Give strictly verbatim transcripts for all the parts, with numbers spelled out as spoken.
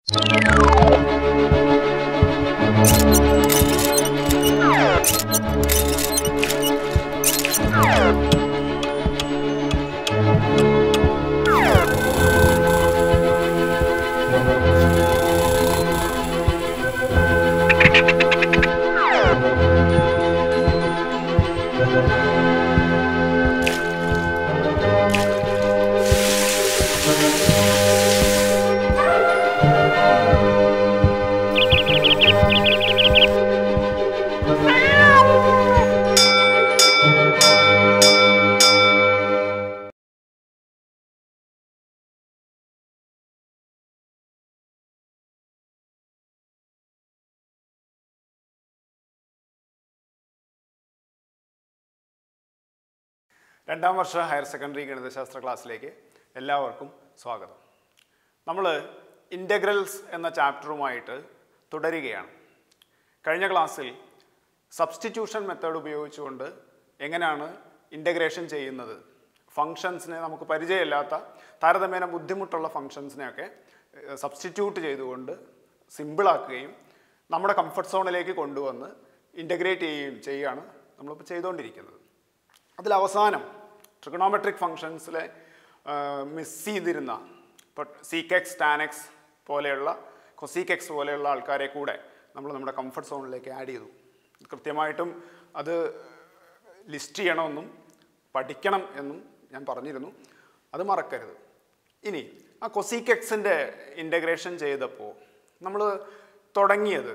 രണ്ടാം വർഷ higher secondary ഗണിതശാസ്ത്ര ക്ലാസ്സിലേക്ക് എല്ലാവർക്കും സ്വാഗതം. നമ്മൾ ഇൻ്റഗ്രൽസ് എന്ന ചാപ്റ്ററുമായിട്ട് തുടരുകയാണ്. കഴിഞ്ഞ ക്ലാസ്സിൽ സബ്സ്റ്റിറ്റ്യൂഷൻ മെത്തേഡ് ഉപയോഗിച്ചുകൊണ്ട് എങ്ങനെയാണ് ഇൻ്റഗ്രേഷൻ ചെയ്യുന്നത്, ഫങ്ഷൻസിനെ നമുക്ക് പരിചയമില്ലാത്ത താരതമ്യേന ബുദ്ധിമുട്ടുള്ള ഫങ്ഷൻസിനെയൊക്കെ സബ്സ്റ്റിറ്റ്യൂട്ട് ചെയ്തുകൊണ്ട് സിമ്പിളാക്കുകയും നമ്മുടെ കംഫർട്ട് സോണിലേക്ക് കൊണ്ടുവന്ന് ഇൻ്റഗ്രേറ്റ് ചെയ്യുകയും ചെയ്യുകയാണ് നമ്മളിപ്പോൾ ചെയ്തുകൊണ്ടിരിക്കുന്നത്. അതിൽ അവസാനം ട്രിഗണോമെട്രിക് ഫങ്ഷൻസിലെ മിസ് ചെയ്തിരുന്ന ഇപ്പോൾ സീക്കെക്സ് ടാനെക്സ് പോലെയുള്ള കൊസീക്കെക്സ് പോലെയുള്ള ആൾക്കാരെ കൂടെ നമ്മൾ നമ്മുടെ കംഫർട്ട് സോണിലേക്ക് ആഡ് ചെയ്തു. കൃത്യമായിട്ടും അത് ലിസ്റ്റ് ചെയ്യണമെന്നും പഠിക്കണം എന്നും ഞാൻ പറഞ്ഞിരുന്നു, അത് മറക്കരുത്. ഇനി ആ കൊസീക്കെക്സിൻ്റെ ഇൻ്റഗ്രേഷൻ ചെയ്തപ്പോൾ നമ്മൾ തുടങ്ങിയത്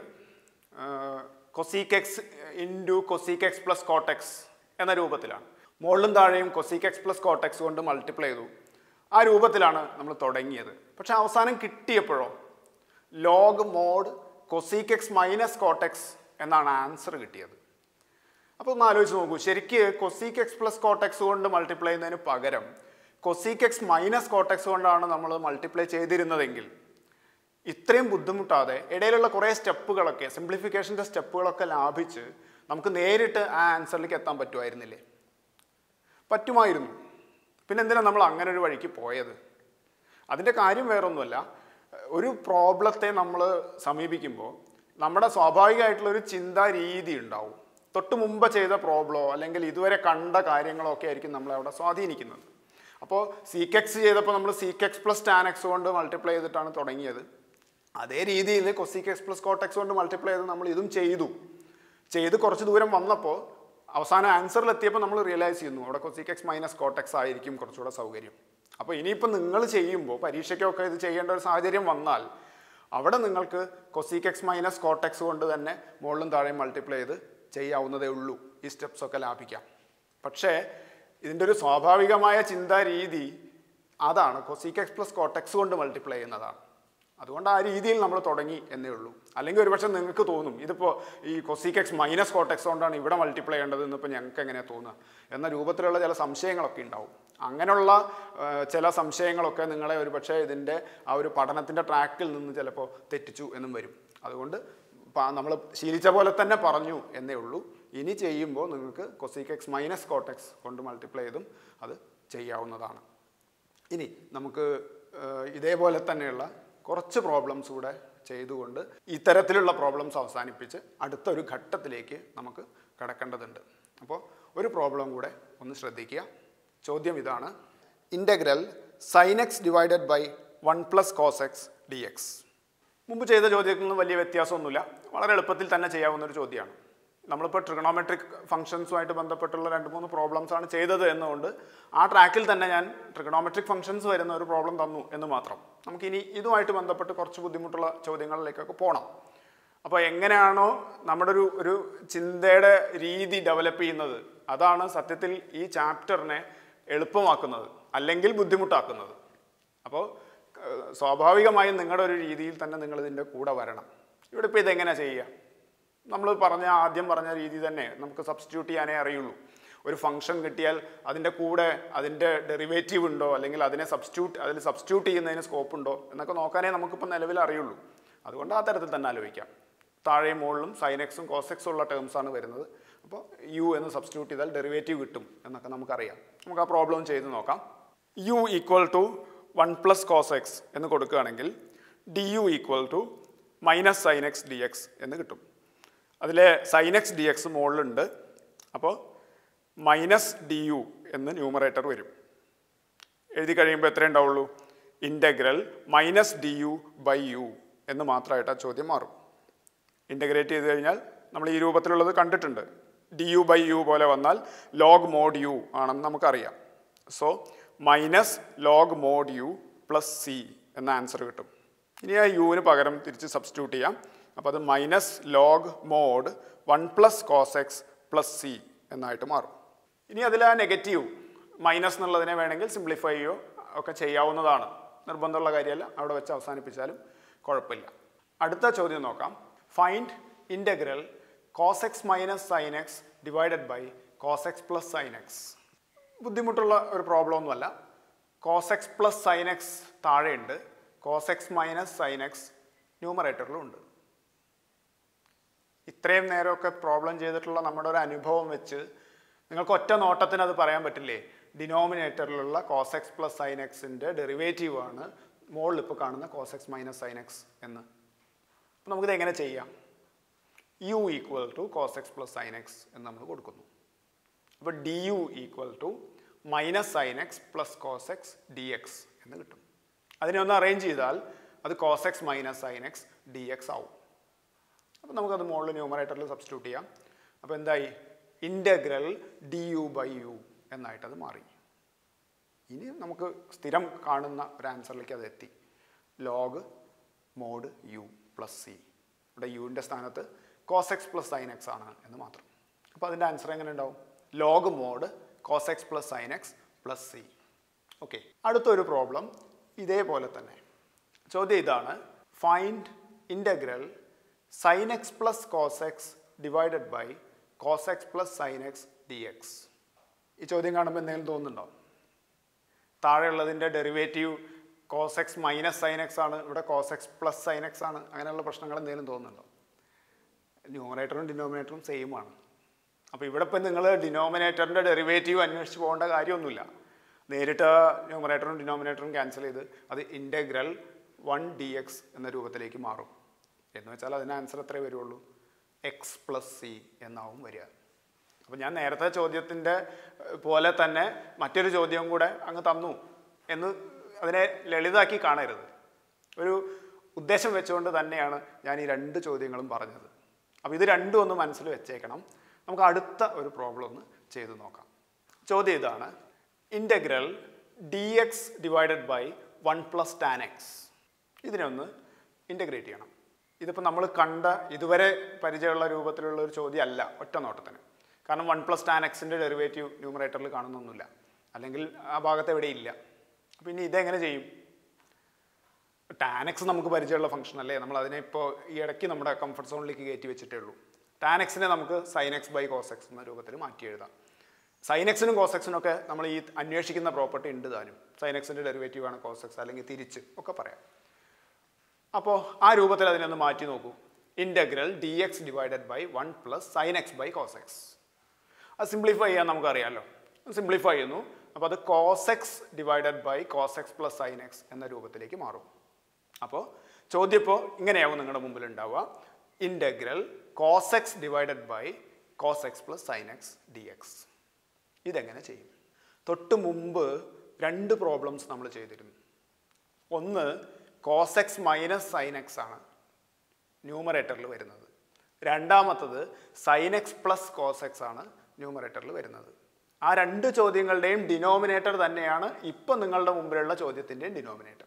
cosec x into cosec x plus cot x എന്ന രൂപത്തിലാണ്. മുകളിലും താഴെയും കൊസീക്കെക്സ് പ്ലസ് കോട്ടെക്സ് കൊണ്ട് മൾട്ടിപ്ലൈ ചെയ്തു. ആ രൂപത്തിലാണ് നമ്മൾ തുടങ്ങിയത്. പക്ഷെ അവസാനം കിട്ടിയപ്പോഴോ log mod cosec x minus cot x എന്നാണ് ആൻസർ കിട്ടിയത്. അപ്പോൾ ഒന്ന് ആലോചിച്ച് നോക്കൂ, ശരിക്ക് കൊസീക്കെക്സ് പ്ലസ് കോട്ടെക്സ് കൊണ്ട് മൾട്ടിപ്ലൈ ചെയ്യുന്നതിന് പകരം കൊസീക്കെക്സ് മൈനസ് കോട്ടെക്സ് കൊണ്ടാണ് നമ്മൾ മൾട്ടിപ്ലൈ ചെയ്തിരുന്നതെങ്കിൽ ഇത്രയും ബുദ്ധിമുട്ടാതെ ഇടയിലുള്ള കുറേ സ്റ്റെപ്പുകളൊക്കെ, സിംപ്ലിഫിക്കേഷൻ്റെ സ്റ്റെപ്പുകളൊക്കെ ലാഭിച്ച് നമുക്ക് നേരിട്ട് ആ ആൻസറിലേക്ക് എത്താൻ പറ്റുമായിരുന്നില്ലേ? പറ്റുമായിരുന്നു. പിന്നെ എന്തിനാണ് നമ്മൾ അങ്ങനെ ഒരു വഴിക്ക് പോയത്? അതിൻ്റെ കാര്യം വേറൊന്നുമല്ല, ഒരു പ്രോബ്ലത്തെ നമ്മൾ സമീപിക്കുമ്പോൾ നമ്മുടെ സ്വാഭാവികമായിട്ടുള്ളൊരു ചിന്താ രീതി ഉണ്ടാവും. തൊട്ട് മുമ്പ് ചെയ്ത പ്രോബ്ലമോ അല്ലെങ്കിൽ ഇതുവരെ കണ്ട കാര്യങ്ങളോ ഒക്കെ ആയിരിക്കും നമ്മളെ അവിടെ സ്വാധീനിക്കുന്നത്. അപ്പോൾ സീക്കെക്സ് ചെയ്തപ്പോൾ നമ്മൾ സീക്കെക്സ് പ്ലസ് ടാനെക്സ് കൊണ്ട് മൾട്ടിപ്ലൈ ചെയ്തിട്ടാണ് തുടങ്ങിയത്. അതേ രീതിയിൽ കൊസീക്കെക്സ് പ്ലസ് കോട്ടെക്സ് കൊണ്ട് മൾട്ടിപ്ലൈ ചെയ്ത് നമ്മൾ ഇതും ചെയ്തു. ചെയ്ത് കുറച്ച് ദൂരം വന്നപ്പോൾ അവസാനം ആൻസറിലെത്തിയപ്പോൾ നമ്മൾ റിയലൈസ് ചെയ്യുന്നു അവിടെ കൊസീക്കെക്സ് മൈനസ് കോട്ടെക്സ് ആയിരിക്കും കുറച്ചുകൂടെ സൗകര്യം. അപ്പോൾ ഇനിയിപ്പോൾ നിങ്ങൾ ചെയ്യുമ്പോൾ പരീക്ഷയ്ക്കൊക്കെ ഇത് ചെയ്യേണ്ട ഒരു സാഹചര്യം വന്നാൽ അവിടെ നിങ്ങൾക്ക് കൊസീക്കെക്സ് മൈനസ് കോട്ടെക്സ് കൊണ്ട് തന്നെ മുകളിലും താഴെയും മൾട്ടിപ്ലൈ ചെയ്ത് ചെയ്യാവുന്നതേ ഉള്ളൂ. ഈ സ്റ്റെപ്സൊക്കെ ലാഭിക്കാം. പക്ഷേ ഇതിൻ്റെ ഒരു സ്വാഭാവികമായ ചിന്താ രീതി അതാണ് കൊസീക്കെക്സ് പ്ലസ് കോട്ടെക്സ് കൊണ്ട് മൾട്ടിപ്ലൈ ചെയ്യുന്നതാണ്. അതുകൊണ്ട് ആ രീതിയിൽ നമ്മൾ തുടങ്ങി എന്നേ ഉള്ളൂ. അല്ലെങ്കിൽ ഒരുപക്ഷെ നിങ്ങൾക്ക് തോന്നും ഇതിപ്പോൾ ഈ കൊസീക്കെക്സ് മൈനസ് കോട്ടെക്സ് കൊണ്ടാണ് ഇവിടെ മൾട്ടിപ്ലൈ ചെയ്യേണ്ടത് എന്നിപ്പോൾ ഞങ്ങൾക്ക് എങ്ങനെയാണ് തോന്നുക എന്ന രൂപത്തിലുള്ള ചില സംശയങ്ങളൊക്കെ ഉണ്ടാവും. അങ്ങനെയുള്ള ചില സംശയങ്ങളൊക്കെ നിങ്ങളെ ഒരുപക്ഷെ ഇതിൻ്റെ ആ ഒരു പഠനത്തിൻ്റെ ട്രാക്കിൽ നിന്ന് ചിലപ്പോൾ തെറ്റിച്ചു എന്നും വരും. അതുകൊണ്ട് നമ്മൾ ശീലിച്ച പോലെ തന്നെ പറഞ്ഞു എന്നേ ഉള്ളൂ. ഇനി ചെയ്യുമ്പോൾ നിങ്ങൾക്ക് കൊസീക്കെക്സ് മൈനസ് കോട്ടെക്സ് കൊണ്ട് മൾട്ടിപ്ലൈ ചെയ്തും അത് ചെയ്യാവുന്നതാണ്. ഇനി നമുക്ക് ഇതേപോലെ തന്നെയുള്ള കുറച്ച് പ്രോബ്ലംസ് കൂടെ ചെയ്തുകൊണ്ട് ഇത്തരത്തിലുള്ള പ്രോബ്ലംസ് അവസാനിപ്പിച്ച് അടുത്തൊരു ഘട്ടത്തിലേക്ക് നമുക്ക് കടക്കേണ്ടതുണ്ട്. അപ്പോൾ ഒരു പ്രോബ്ലം കൂടെ ഒന്ന് ശ്രദ്ധിക്കുക. ചോദ്യം ഇതാണ്: integral sine x divided by one plus cos x d x. മുമ്പ് ചെയ്ത ചോദ്യത്തിൽ നിന്നും വലിയ വ്യത്യാസമൊന്നുമില്ല, വളരെ എളുപ്പത്തിൽ തന്നെ ചെയ്യാവുന്നൊരു ചോദ്യമാണ്. നമ്മളിപ്പോൾ ട്രിഗണോമെട്രിക് ഫംഗ്ഷൻസുമായിട്ട് ബന്ധപ്പെട്ടുള്ള രണ്ട് മൂന്ന് പ്രോബ്ലംസ് ആണ് ചെയ്തത് എന്നുകൊണ്ട് ആ ട്രാക്കിൽ തന്നെ ഞാൻ ട്രിഗണോമെട്രിക് ഫംഗ്ഷൻസ് വരുന്ന ഒരു പ്രോബ്ലം തന്നു എന്ന് മാത്രം. നമുക്കിനി ഇതുമായിട്ട് ബന്ധപ്പെട്ട് കുറച്ച് ബുദ്ധിമുട്ടുള്ള ചോദ്യങ്ങളിലേക്കൊക്കെ പോകണം. അപ്പോൾ എങ്ങനെയാണോ നമ്മുടെ ഒരു ഒരു ചിന്തയുടെ രീതി ഡെവലപ്പ് ചെയ്യുന്നത് അതാണ് സത്യത്തിൽ ഈ ചാപ്റ്ററിനെ എളുപ്പമാക്കുന്നത് അല്ലെങ്കിൽ ബുദ്ധിമുട്ടാക്കുന്നത്. അപ്പോൾ സ്വാഭാവികമായും നിങ്ങളുടെ ഒരു രീതിയിൽ തന്നെ നിങ്ങളിതിൻ്റെ കൂടെ വരണം. ഇവിടെ ഇപ്പോൾ ഇതെങ്ങനെയാണ് ചെയ്യുക? നമ്മൾ പറഞ്ഞ ആദ്യം പറഞ്ഞ രീതി തന്നെ നമുക്ക് സബ്സ്റ്റിറ്റ്യൂട്ട് ചെയ്യാനേ അറിയുള്ളൂ. ഒരു ഫംഗ്ഷൻ കിട്ടിയാൽ അതിൻ്റെ കൂടെ അതിൻ്റെ ഡെറിവേറ്റീവ് ഉണ്ടോ അല്ലെങ്കിൽ അതിനെ സബ്സ്റ്റിറ്റ്യൂട്ട് അതിൽ സബ്സ്റ്റിറ്റ്യൂട്ട് ചെയ്യുന്നതിന് സ്കോപ്പ് ഉണ്ടോ എന്നൊക്കെ നോക്കാനേ നമുക്കിപ്പോൾ നിലവിൽ അറിയുള്ളൂ. അതുകൊണ്ട് ആ തരത്തിൽ തന്നെ ആലോചിക്കാം. താഴെയും മുകളിലും സൈൻ എക്സും കോസ് എക്സും ഉള്ള ടേംസാണ് വരുന്നത്. അപ്പോൾ യു എന്ന് സബ്സ്റ്റിറ്റ്യൂട്ട് ചെയ്താൽ ഡെറിവേറ്റീവ് കിട്ടും എന്നൊക്കെ നമുക്കറിയാം. നമുക്ക് ആ പ്രോബ്ലം ചെയ്ത് നോക്കാം. U equal to one plus cos x എന്ന് കൊടുക്കുകയാണെങ്കിൽ d u equal to minus sine x d x എന്ന് കിട്ടും. അതിലെ സൈൻ എക്സ് ഡി എക്സ് മുകളിലുണ്ട്. അപ്പോൾ മൈനസ് ഡി യു എന്ന് ന്യൂമറേറ്റർ വരും. എഴുതി കഴിയുമ്പോൾ എത്രയേ ഉണ്ടാവുള്ളൂ? Integral minus d u by u എന്ന് മാത്രമായിട്ട് ആ ചോദ്യം മാറും. ഇൻ്റഗ്രേറ്റ് ചെയ്ത് കഴിഞ്ഞാൽ നമ്മൾ ഈ രൂപത്തിലുള്ളത് കണ്ടിട്ടുണ്ട്. ഡി യു ബൈ യു പോലെ വന്നാൽ ലോഗ് മോഡ് യു ആണെന്ന് നമുക്കറിയാം. So minus log mod u plus c എന്ന ആൻസർ കിട്ടും. ഇനി ആ യുവിന് പകരം തിരിച്ച് സബ്സ്റ്റിറ്റ്യൂട്ട് ചെയ്യാം. അപ്പോൾ അത് minus log mod one plus cos x plus c എന്നായിട്ട് മാറും. ഇനി അതിൽ ആ നെഗറ്റീവ് മൈനസ് എന്നുള്ളതിനെ വേണമെങ്കിൽ സിംപ്ലിഫൈ ചെയ്യോ ഒക്കെ ചെയ്യാവുന്നതാണ്. നിർബന്ധമുള്ള കാര്യമല്ല. അവിടെ വെച്ച് അവസാനിപ്പിച്ചാലും കുഴപ്പമില്ല. അടുത്ത ചോദ്യം നോക്കാം. Find integral cos x minus sine x divided by cos x plus sine x. ബുദ്ധിമുട്ടുള്ള ഒരു പ്രോബ്ലം ഒന്നുമല്ല. Cos x plus sine x താഴെയുണ്ട്, cos x minus sine x ന്യൂമറേറ്ററിലും ഉണ്ട്. ഇത്രയും നേരമൊക്കെ പ്രോബ്ലം ചെയ്തിട്ടുള്ള നമ്മുടെ ഒരു അനുഭവം വെച്ച് നിങ്ങൾക്ക് ഒറ്റ നോട്ടത്തിന് അത് പറയാൻ പറ്റില്ലേ? ഡിനോമിനേറ്ററിലുള്ള കോസ് എക്സ് പ്ലസ് സൈൻ എക്സിൻ്റെ ഡെറിവേറ്റീവ് ആണ് മുകളിൽ ഇപ്പോൾ കാണുന്ന cos x minus sine x എന്ന്. അപ്പോൾ നമുക്കിത് എങ്ങനെ ചെയ്യാം? U equal to cos x plus sine x എന്ന് നമ്മൾ കൊടുക്കുന്നു. അപ്പോൾ d u equal to minus sine x plus cos x d x എന്ന് കിട്ടും. അതിനെ ഒന്ന് അറേഞ്ച് ചെയ്താൽ അത് cos x minus sine x d x ആവും. അപ്പോൾ നമുക്കത് മുകളിൽ ന്യൂമറേറ്ററിൽ സബ്സ്റ്റിറ്റ്യൂട്ട് ചെയ്യാം. അപ്പോൾ എന്തായി? Integral d u by u എന്നായിട്ടത് മാറി. ഇനി നമുക്ക് സ്ഥിരം കാണുന്ന ഒരു ആൻസറിലേക്ക് അത് എത്തി. Log mod u plus c. ഇവിടെ യുവിൻ്റെ സ്ഥാനത്ത് cos x plus sine x ആണ് എന്ന് മാത്രം. അപ്പോൾ അതിൻ്റെ ആൻസർ എങ്ങനെ ഉണ്ടാവും? Log mod cos x plus sine x plus c. Okay, അടുത്തൊരു പ്രോബ്ലം ഇതേപോലെ തന്നെ. ചോദ്യം ഇതാണ്. Find integral sine x plus cos x divided by cos x plus sine x d X. ഈ ചോദ്യം കാണുമ്പോൾ എന്തെങ്കിലും തോന്നുന്നുണ്ടോ? താഴെയുള്ളതിൻ്റെ derivative cos x minus sine x ആണ്, ഇവിടെ cos x plus sine x ആണ്. അങ്ങനെയുള്ള പ്രശ്നങ്ങൾ എന്തെങ്കിലും തോന്നുന്നുണ്ടോ? ന്യൂമറേറ്ററും ഡിനോമിനേറ്ററും സെയിം ആണ്. അപ്പോൾ ഇവിടെ ഇപ്പം നിങ്ങൾ ഡിനോമിനേറ്ററിൻ്റെ ഡെറിവേറ്റീവ് അന്വേഷിച്ച് പോകേണ്ട കാര്യമൊന്നുമില്ല. നേരിട്ട് ന്യൂമറേറ്ററും ഡിനോമിനേറ്ററും ക്യാൻസൽ ചെയ്ത് അത് ഇൻ്റഗ്രൽ വൺ ഡി എക്സ് എന്ന രൂപത്തിലേക്ക് മാറും. എന്ന് വെച്ചാൽ അതിന് ആൻസർ എത്രയേ വരുള്ളൂ? എക്സ് പ്ലസ് സി എന്നാവും വരിക. അപ്പോൾ ഞാൻ നേരത്തെ ചോദ്യത്തിൻ്റെ പോലെ തന്നെ മറ്റൊരു ചോദ്യം കൂടെ അങ്ങ് തന്നു എന്ന് അതിനെ ലളിതാക്കി കാണരുത്. ഒരു ഉദ്ദേശം വെച്ചുകൊണ്ട് തന്നെയാണ് ഞാൻ ഈ രണ്ട് ചോദ്യങ്ങളും പറഞ്ഞത്. അപ്പോൾ ഇത് രണ്ടും ഒന്ന് മനസ്സിൽ വെച്ചേക്കണം. നമുക്ക് അടുത്ത ഒരു പ്രോബ്ലം ഒന്ന് ചെയ്ത് നോക്കാം. ചോദ്യം ഇതാണ്. Integral d x divided by one plus tan x. ഇതിനെ ഒന്ന് ഇൻ്റഗ്രേറ്റ് ചെയ്യണം. ഇതിപ്പോൾ നമ്മൾ കണ്ട ഇതുവരെ പരിചയമുള്ള രൂപത്തിലുള്ള ഒരു ചോദ്യം അല്ല ഒറ്റ നോട്ടത്തിന്. കാരണം വൺ പ്ലസ് ടാൻ എക്സിൻ്റെ ഡെറിവേറ്റീവ് ന്യൂമറേറ്ററിൽ കാണുന്നൊന്നുമില്ല, അല്ലെങ്കിൽ ആ ഭാഗത്ത് എവിടെ ഇല്ല. അപ്പോൾ ഇനി ഇതെങ്ങനെ ചെയ്യും? ടാൻ എക്സ് നമുക്ക് പരിചയമുള്ള ഫംഗ്ഷൻ അല്ലേ? നമ്മൾ അതിനെ ഇപ്പോൾ ഈ ഇടയ്ക്ക് നമ്മുടെ കംഫർട്ട് സോണിലേക്ക് കയറ്റി വെച്ചിട്ടേ ഉള്ളൂ. ടാൻ എക്സിനെ നമുക്ക് sine x by cos x എന്ന രൂപത്തിൽ മാറ്റി എഴുതാം. സൈൻ എക്സിനും കോസ് എക്സിനും ഒക്കെ നമ്മൾ ഈ അന്വേഷിക്കുന്ന പ്രോപ്പർട്ടി ഉണ്ട് താനും. സൈൻ എക്സിൻ്റെ ഡെറിവേറ്റീവ് ആണ് കോസ് എക്സ്, അല്ലെങ്കിൽ തിരിച്ച് ഒക്കെ പറയാം. അപ്പോൾ ആ രൂപത്തിൽ അതിനൊന്ന് മാറ്റി നോക്കൂ. Integral d x divided by one plus sine x by cos x. അത് സിംപ്ലിഫൈ ചെയ്യാൻ നമുക്കറിയാമല്ലോ. സിംപ്ലിഫൈ ചെയ്യുന്നു. അപ്പോൾ അത് cos x divided by cos x plus sine x എന്ന രൂപത്തിലേക്ക് മാറും. അപ്പോൾ ചോദ്യം ഇപ്പോൾ ഇങ്ങനെയാവും നിങ്ങളുടെ മുമ്പിൽ ഉണ്ടാവുക. Integral cos x divided by cos x plus sine x d x. ഇതെങ്ങനെ ചെയ്യും? തൊട്ട് മുമ്പ് രണ്ട് പ്രോബ്ലംസ് നമ്മൾ ചെയ്തിരുന്നു. ഒന്ന് cos x minus sine x ആണ് ന്യൂമറേറ്ററിൽ വരുന്നത്. രണ്ടാമത്തത് sine x plus cos x ആണ് ന്യൂമറേറ്ററിൽ വരുന്നത്. ആ രണ്ട് ചോദ്യങ്ങളുടെയും ഡിനോമിനേറ്റർ തന്നെയാണ് ഇപ്പം നിങ്ങളുടെ മുമ്പിലുള്ള ചോദ്യത്തിൻ്റെയും ഡിനോമിനേറ്റർ.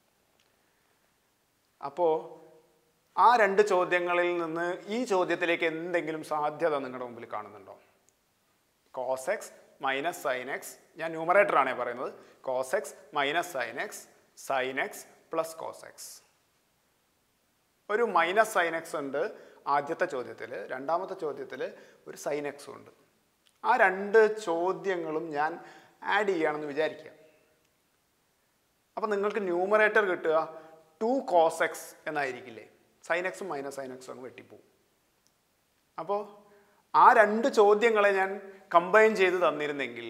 അപ്പോൾ ആ രണ്ട് ചോദ്യങ്ങളിൽ നിന്ന് ഈ ചോദ്യത്തിലേക്ക് എന്തെങ്കിലും സാധ്യത നിങ്ങളുടെ മുമ്പിൽ കാണുന്നുണ്ടോ? Cos x minus sine x, ഞാൻ ന്യൂമറേറ്റർ ആണേ പറയുന്നത്. Cos x minus sine x, sine x plus cos x. ഒരു മൈനസ് സൈൻ എക്സ് ഉണ്ട് ആദ്യത്തെ ചോദ്യത്തിൽ, രണ്ടാമത്തെ ചോദ്യത്തിൽ ഒരു സൈൻ എക്സും ഉണ്ട്. ആ രണ്ട് ചോദ്യങ്ങളും ഞാൻ ആഡ് ചെയ്യുകയാണെന്ന് വിചാരിക്കുക. അപ്പം നിങ്ങൾക്ക് ന്യൂമറേറ്റർ കിട്ടുക ടു കോസ് എക്സ് എന്നായിരിക്കില്ലേ? സൈൻ എക്സും മൈനസ് സൈൻ എക്സും അങ്ങ് വെട്ടിപ്പോവും. അപ്പോൾ ആ രണ്ട് ചോദ്യങ്ങളെ ഞാൻ കമ്പൈൻ ചെയ്ത് തന്നിരുന്നെങ്കിൽ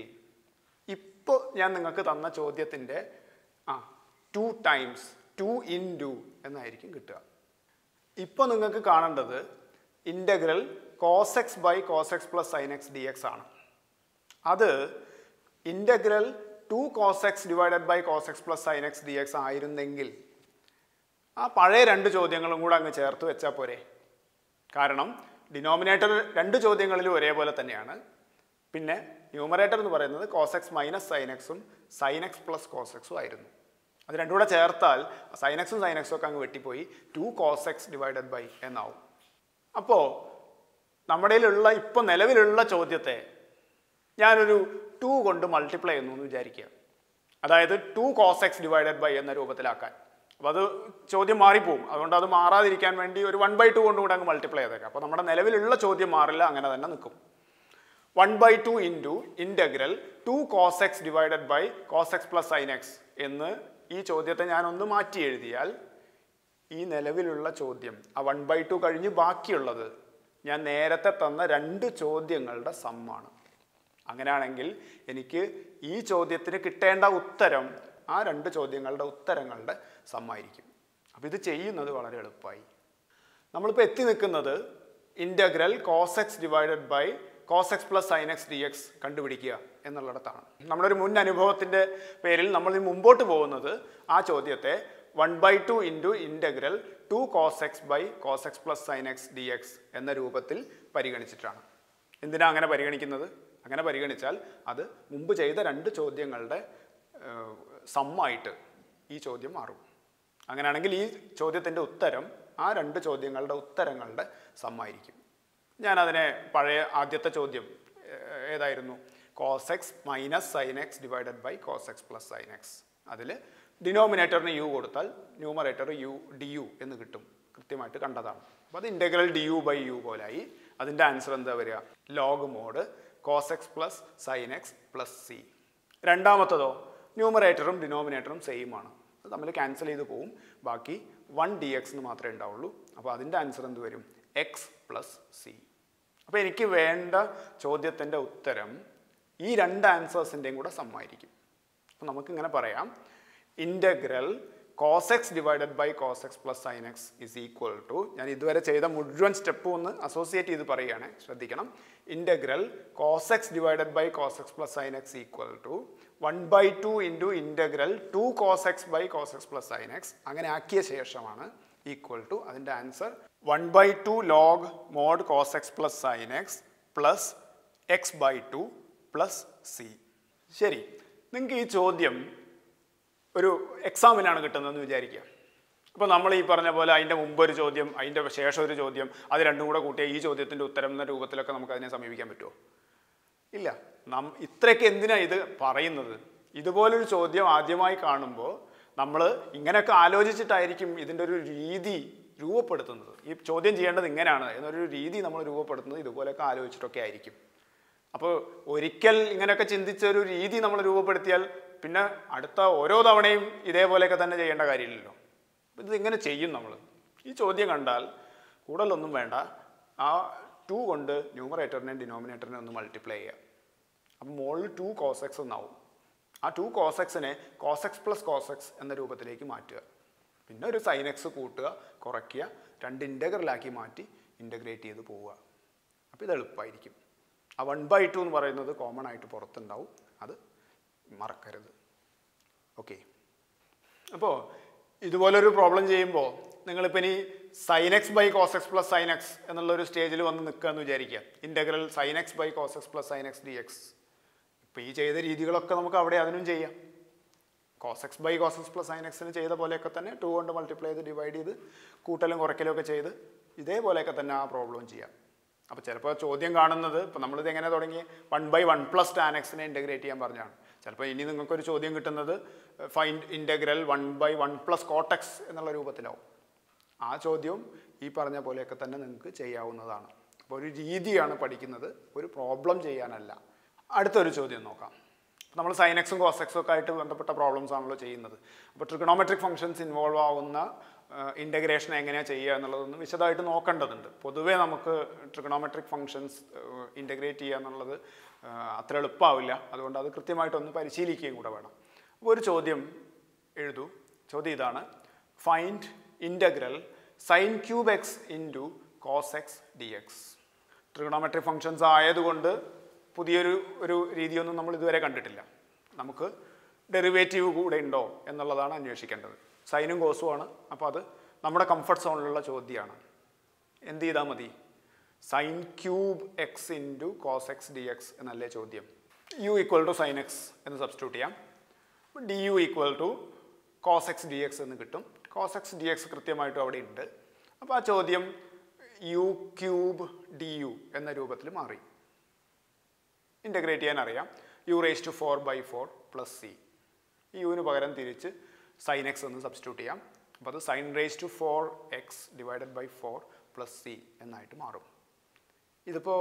ഇപ്പോൾ ഞാൻ നിങ്ങൾക്ക് തന്ന ചോദ്യത്തിൻ്റെ ആ two times two in two എന്നായിരിക്കും കിട്ടുക. ഇപ്പോൾ നിങ്ങൾക്ക് കാണേണ്ടത് integral cos x by cos x plus sine x d x ആണ്. അത് integral two cos x divided by cos x plus sine x d x ആയിരുന്നെങ്കിൽ ആ പഴയ രണ്ട് ചോദ്യങ്ങളും കൂടെ അങ്ങ് ചേർത്ത് വെച്ചാൽ പോരെ. കാരണം ഡിനോമിനേറ്റർ രണ്ട് ചോദ്യങ്ങളിലും ഒരേപോലെ തന്നെയാണ്. പിന്നെ ന്യൂമറേറ്റർ എന്ന് പറയുന്നത് കോസ് എക്സ് മൈനസ് സൈൻ എക്സും സൈൻ എക്സ് പ്ലസ് കോസ് എക്സും ആയിരുന്നു. അത് രണ്ടും കൂടെ ചേർത്താൽ സൈൻ എക്സും സൈൻ എക്സും ഒക്കെ അങ്ങ് വെട്ടിപ്പോയി two cos x divided by എന്നാവും. അപ്പോൾ നമ്മുടെ കയ്യിലുള്ള ഇപ്പോൾ നിലവിലുള്ള ചോദ്യത്തെ ഞാനൊരു ടു കൊണ്ട് മൾട്ടിപ്ലൈ ചെയ്യുന്നു എന്ന് വിചാരിക്കുക. അതായത് two cos x divided by എന്ന രൂപത്തിലാക്കാൻ. അപ്പോൾ അത് ചോദ്യം മാറിപ്പോവും. അതുകൊണ്ട് അത് മാറാതിരിക്കാൻ വേണ്ടി ഒരു വൺ ബൈ ടു കൊണ്ട് കൂടെ അങ്ങ് മൾട്ടിപ്ലൈ ചെയ്തേക്കാം. അപ്പോൾ നമ്മുടെ നിലവിലുള്ള ചോദ്യം മാറില്ല, അങ്ങനെ തന്നെ നിൽക്കും. One by two into integral two cos x divided by cos x plus sine x എന്ന് ഈ ചോദ്യത്തെ ഞാനൊന്ന് മാറ്റി എഴുതിയാൽ ഈ നിലവിലുള്ള ചോദ്യം ആ വൺ ബൈ ടു കഴിഞ്ഞ് ബാക്കിയുള്ളത് ഞാൻ നേരത്തെ തന്ന രണ്ട് ചോദ്യങ്ങളുടെ സമ്മാണ്. അങ്ങനെയാണെങ്കിൽ എനിക്ക് ഈ ചോദ്യത്തിന് കിട്ടേണ്ട ഉത്തരം ആ രണ്ട് ചോദ്യങ്ങളുടെ ഉത്തരങ്ങളുടെ സമ്മായിരിക്കും. അപ്പോൾ ഇത് ചെയ്യുന്നത് വളരെ എളുപ്പമായി. നമ്മളിപ്പോൾ എത്തി നിൽക്കുന്നത് integral cos x divided by cos x plus sine x d x കണ്ടുപിടിക്കുക എന്നുള്ളിടത്താണ്. നമ്മുടെ ഒരു മുൻ അനുഭവത്തിൻ്റെ പേരിൽ നമ്മൾ മുമ്പോട്ട് പോകുന്നത് ആ ചോദ്യത്തെ one by two into integral two cos x by cos x plus sine x d x എന്ന രൂപത്തിൽ പരിഗണിച്ചിട്ടാണ്. എന്തിനാണ് അങ്ങനെ പരിഗണിക്കുന്നത്? അങ്ങനെ പരിഗണിച്ചാൽ അത് മുമ്പ് ചെയ്ത രണ്ട് ചോദ്യങ്ങളുടെ സമ്മായിട്ട് ഈ ചോദ്യം മാറും. അങ്ങനെയാണെങ്കിൽ ഈ ചോദ്യത്തിൻ്റെ ഉത്തരം ആ രണ്ട് ചോദ്യങ്ങളുടെ ഉത്തരങ്ങളുടെ സമ്മായിരിക്കും. ഞാനതിനെ പഴയ ആദ്യത്തെ ചോദ്യം ഏതായിരുന്നു? Cos x minus sine x divided by cos x plus sine x. അതിൽ ഡിനോമിനേറ്ററിന് യു കൊടുത്താൽ ന്യൂമറേറ്റർ യു ഡി യു എന്ന് കിട്ടും. കൃത്യമായിട്ട് കണ്ടതാണ്. അപ്പോൾ അത് integral d u by u പോലായി. അതിൻ്റെ ആൻസർ എന്താ വരിക? Log mod cos x plus sine x plus c. രണ്ടാമത്തതോ ന്യൂമറേറ്ററും ഡിനോമിനേറ്ററും സെയിം ആണ്. അത് തമ്മിൽ ക്യാൻസൽ ചെയ്ത് പോവും. ബാക്കി വൺ ഡി എക്സ് എന്ന് മാത്രമേ ഉണ്ടാവുള്ളൂ. അപ്പോൾ അതിൻ്റെ ആൻസർ എന്ത് വരും? X plus c. അപ്പോൾ എനിക്ക് വേണ്ട ചോദ്യത്തിൻ്റെ ഉത്തരം ഈ രണ്ട് ആൻസേഴ്സിൻ്റെയും കൂടെ സമ്മായിരിക്കും. അപ്പോൾ നമുക്കിങ്ങനെ പറയാം, integral cos x divided by cos x plus sine x is equal to, ഞാൻ ഇതുവരെ ചെയ്ത മുഴുവൻ സ്റ്റെപ്പും ഒന്ന് അസോസിയേറ്റ് ചെയ്ത് പറയുകയാണ്, ശ്രദ്ധിക്കണം. Integral cos x divided by cos x plus sine x equal to one by two into integral two cos x by cos x plus sine x. അങ്ങനെ ആക്കിയ ശേഷമാണ് ഈക്വൽ ടു അതിൻ്റെ answer one by two log mod cos x plus sine x plus x by two plus c. ശരി, നിങ്ങൾക്ക് ഈ ചോദ്യം ഒരു എക്സാമിനാണ് കിട്ടുന്നതെന്ന് വിചാരിക്കുക. അപ്പോൾ നമ്മൾ ഈ പറഞ്ഞ പോലെ അതിൻ്റെ മുമ്പ് ഒരു ചോദ്യം, അതിൻ്റെ ശേഷം ഒരു ചോദ്യം, അത് രണ്ടും കൂടെ കൂട്ടിയ ഈ ചോദ്യത്തിൻ്റെ ഉത്തരം എന്ന രൂപത്തിലൊക്കെ നമുക്ക് അതിനെ സമീപിക്കാൻ പറ്റുമോ? ഇല്ല. നം ഇത്രയൊക്കെ എന്തിനാണ് ഇത് പറയുന്നത്? ഇതുപോലൊരു ചോദ്യം ആദ്യമായി കാണുമ്പോൾ നമ്മൾ ഇങ്ങനെയൊക്കെ ആലോചിച്ചിട്ടായിരിക്കും ഇതിൻ്റെ ഒരു രീതി രൂപപ്പെടുത്തുന്നത്. ഈ ചോദ്യം ചെയ്യേണ്ടത് ഇങ്ങനെയാണ് എന്നൊരു രീതി നമ്മൾ രൂപപ്പെടുത്തുന്നത് ഇതുപോലെയൊക്കെ ആലോചിച്ചിട്ടൊക്കെ ആയിരിക്കും. അപ്പോൾ ഒരിക്കൽ ഇങ്ങനെയൊക്കെ ചിന്തിച്ച ഒരു രീതി നമ്മൾ രൂപപ്പെടുത്തിയാൽ പിന്നെ അടുത്ത ഓരോ തവണയും ഇതേപോലെയൊക്കെ തന്നെ ചെയ്യേണ്ട കാര്യമില്ലല്ലോ. ഇത് ഇങ്ങനെ ചെയ്യും നമ്മൾ. ഈ ചോദ്യം കണ്ടാൽ കൂടുതലൊന്നും വേണ്ട, ആ ടു കൊണ്ട് ന്യൂമറേറ്ററിനെയും ഡിനോമിനേറ്ററിനെ ഒന്ന് മൾട്ടിപ്ലൈ ചെയ്യുക. അപ്പം മുകളിൽ ടു കോസ് എക്സ് എന്നാവും. ആ ടു കോസ് എക്സിനെ cos x plus cos x എന്ന രൂപത്തിലേക്ക് മാറ്റുക. പിന്നെ ഒരു സൈൻ എക്സ് കൂട്ടുക, കുറയ്ക്കുക, രണ്ട് ഇൻ്റഗ്രലാക്കി മാറ്റി ഇൻ്റഗ്രേറ്റ് ചെയ്ത് പോവുക. അപ്പോൾ ഇത് എളുപ്പമായിരിക്കും. ആ വൺ ബൈ ടു എന്ന് പറയുന്നത് കോമൺ ആയിട്ട് പുറത്തുണ്ടാവും, അത് മറക്കരുത്. ഓക്കെ. അപ്പോൾ ഇതുപോലൊരു പ്രോബ്ലം ചെയ്യുമ്പോൾ നിങ്ങളിപ്പോൾ ഇനി sine x by cos x plus sine x എന്നുള്ളൊരു സ്റ്റേജിൽ വന്ന് നിൽക്കുക എന്ന് വിചാരിക്കുക. Integral sine x by cos x plus sine x d x. ഇപ്പോൾ ഈ ചെയ്ത രീതികളൊക്കെ നമുക്ക് അവിടെ അതിനും ചെയ്യാം. Cos x by cos x plus sine എക്സിന് ചെയ്ത പോലെയൊക്കെ തന്നെ ടു കൊണ്ട് മൾട്ടിപ്ലൈ ചെയ്ത് ഡിവൈഡ് ചെയ്ത് കൂട്ടലും കുറയ്ക്കലും ഒക്കെ ചെയ്ത് ഇതേപോലെയൊക്കെ തന്നെ ആ പ്രോബ്ലം ചെയ്യാം. അപ്പോൾ ചിലപ്പോൾ ചോദ്യം കാണുന്നത്, ഇപ്പോൾ നമ്മളിത് എങ്ങനെ തുടങ്ങി, one by one plus tan എക്സിനെ ഇൻ്റഗ്രേറ്റ് ചെയ്യാൻ പറഞ്ഞാണ്. ചിലപ്പോൾ ഇനി നിങ്ങൾക്കൊരു ചോദ്യം കിട്ടുന്നത് find integral one by one plus cot x എന്നുള്ള രൂപത്തിലാവും. ആ ചോദ്യവും ഈ പറഞ്ഞ പോലെയൊക്കെ തന്നെ നിങ്ങൾക്ക് ചെയ്യാവുന്നതാണ്. അപ്പോൾ ഒരു രീതിയാണ് പഠിക്കുന്നത്, ഒരു പ്രോബ്ലം ചെയ്യാനല്ല. അടുത്തൊരു ചോദ്യം നോക്കാം. നമ്മൾ സൈൻ എക്സും കോസ് എക്സും ഒക്കെ ആയിട്ട് ബന്ധപ്പെട്ട പ്രോബ്ലംസ് ആണല്ലോ ചെയ്യുന്നത്. അപ്പോൾ ട്രിഗണോമെട്രിക് ഫംഗ്ഷൻസ് ഇൻവോൾവ് ആവുന്ന ഇൻ്റഗ്രേഷൻ എങ്ങനെയാണ് ചെയ്യുക എന്നുള്ളതൊന്ന് വിശദമായിട്ട് നോക്കേണ്ടതുണ്ട്. പൊതുവേ നമുക്ക് ട്രിഗണോമെട്രിക് ഫംഗ്ഷൻസ് ഇൻ്റഗ്രേറ്റ് ചെയ്യുക എന്നുള്ളത് അത്ര എളുപ്പമാവില്ല. അതുകൊണ്ട് അത് കൃത്യമായിട്ടൊന്ന് പരിശീലിക്കുകയും കൂടെ വേണം. അപ്പോൾ ഒരു ചോദ്യം എഴുതൂ. ചോദ്യം ഇതാണ്: find integral sine cube x into cos x d x. Trigonometry functions ആയതുകൊണ്ട് പുതിയൊരു ഒരു രീതിയൊന്നും നമ്മൾ ഇതുവരെ കണ്ടിട്ടില്ല. നമുക്ക് ഡെറിവേറ്റീവ് കൂടെ ഉണ്ടോ എന്നുള്ളതാണ് അന്വേഷിക്കേണ്ടത്. സൈനും കോസും ആണ്. അപ്പോൾ അത് നമ്മുടെ കംഫർട്ട് സോണിലുള്ള ചോദ്യമാണ്. എന്ത് ചെയ്താൽ മതി? Sine cube x into cos x d x എന്നല്ലേ ചോദ്യം. U equal to sine x എന്ന് സബ്സ്റ്റിറ്റ്യൂട്ട് ചെയ്യാം. D u equal to cos x d x എന്ന് കിട്ടും. കോസ് എക്സ് ഡി എക്സ് കൃത്യമായിട്ടും അവിടെ ഉണ്ട്. അപ്പോൾ ആ ചോദ്യം യു ക്യൂബ് ഡി യു എന്ന രൂപത്തിൽ മാറി. ഇൻ്റഗ്രേറ്റ് ചെയ്യാൻ അറിയാം. U raise to four by four plus c. യുവിന് പകരം തിരിച്ച് സൈൻ എക്സ് എന്ന് സബ്സ്റ്റിറ്റ്യൂട്ട് ചെയ്യാം. അപ്പോൾ അത് sine raise to four x divided by four plus c എന്നായിട്ട് മാറും. ഇതിപ്പോൾ